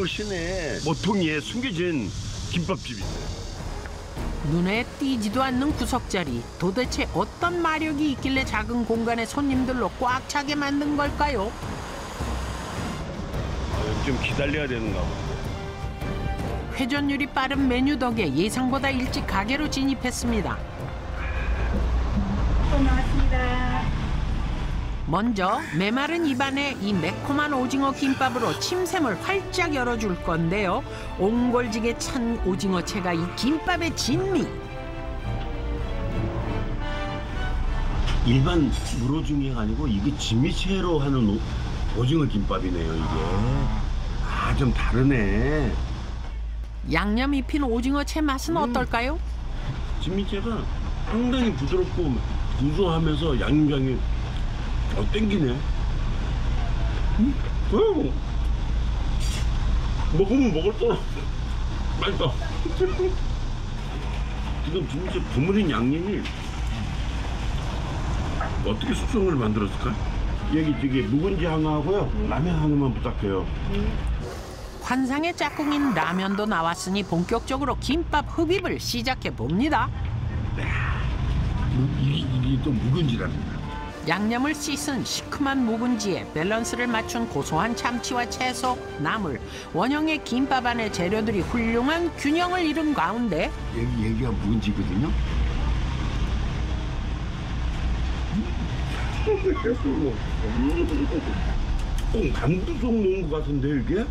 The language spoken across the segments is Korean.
시내 모퉁이에 숨겨진 김밥집이 있어요. 눈에 띄지도 않는 구석자리. 도대체 어떤 마력이 있길래 작은 공간에 손님들로 꽉 차게 만든 걸까요? 좀 기다려야 되는가 봐. 회전율이 빠른 메뉴 덕에 예상보다 일찍 가게로 진입했습니다. 고맙습니다. 먼저 메마른 입안에 이 매콤한 오징어 김밥으로 침샘을 활짝 열어줄 건데요. 옹골지게 찬 오징어채가 이 김밥의 진미. 일반 물오징어가 아니고 이게 진미채로 하는 오징어 김밥이네요, 이게. 아, 좀 다르네. 양념 입힌 오징어채 맛은 어떨까요? 진미채가 상당히 부드럽고 구수하면서 양념장이 땡기네. 먹으면 먹을수록 맛있어. 지금 진미채 버무린 양념이 어떻게 숙성을 만들었을까? 여기 저기 묵은지 하나하고요, 라면 하나만 부탁해요. 환상의 짝꿍인 라면도 나왔으니 본격적으로 김밥 흡입을 시작해 봅니다. 이게 또 묵은지랍니다. 양념을 씻은 시큼한 묵은지에 밸런스를 맞춘 고소한 참치와 채소, 나물, 원형의 김밥 안의 재료들이 훌륭한 균형을 이룬 가운데 여기가 묵은지거든요. 만두 속 넣은 것 같은데 이게?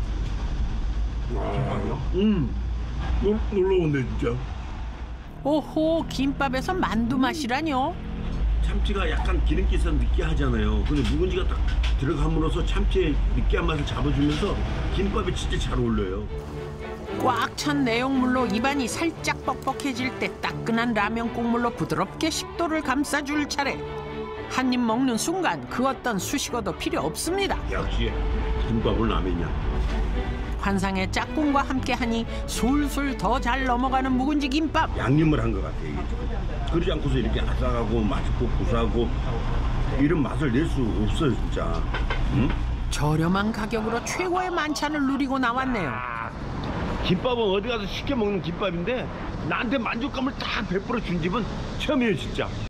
놀라운데 진짜. 오호, 김밥에서 만두 맛이라뇨? 참치가 약간 기름기 있어서 느끼하잖아요. 근데 묵은지가 딱 들어감으로써 참치의 느끼한 맛을 잡아주면서 김밥이 진짜 잘 어울려요. 꽉 찬 내용물로 입안이 살짝 뻑뻑해질 때 따끈한 라면 국물로 부드럽게 식도를 감싸줄 차례. 한 입 먹는 순간 그 어떤 수식어도 필요 없습니다. 역시 김밥은 라면이야. 환상의 짝꿍과 함께하니 술술 더 잘 넘어가는 묵은지 김밥. 양념을 한 것 같아 이게. 그러지 않고서 이렇게 아삭하고 맛있고 구수하고 이런 맛을 낼 수 없어요 진짜. 응? 저렴한 가격으로 최고의 만찬을 누리고 나왔네요. 김밥은 어디 가서 쉽게 먹는 김밥인데 나한테 만족감을 딱 베풀어 준 집은 처음이에요 진짜.